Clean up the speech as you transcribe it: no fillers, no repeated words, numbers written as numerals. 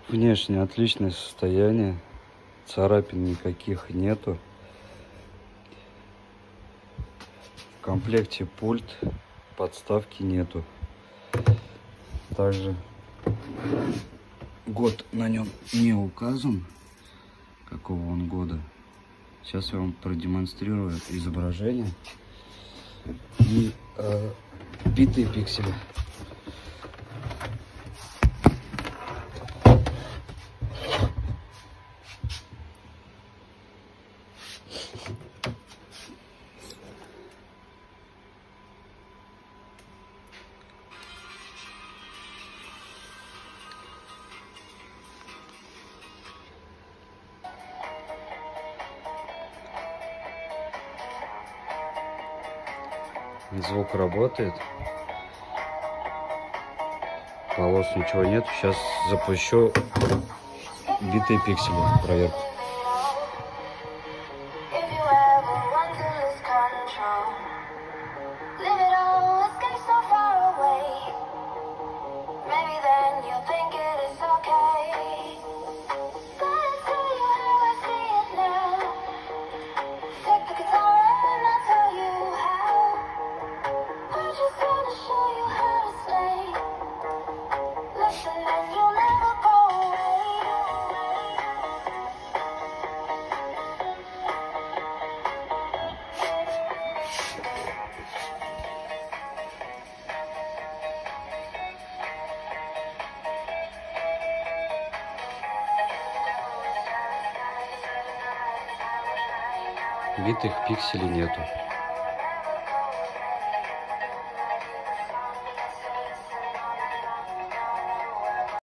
Внешне отличное состояние. Царапин никаких нету. В комплекте пульт, подставки нету. Также год на нем не указан, какого он года. Сейчас я вам продемонстрирую изображение и битые пиксели. Звук работает. Полос ничего нет. Сейчас запущу битые пиксели, проверку. Битых пикселей нету.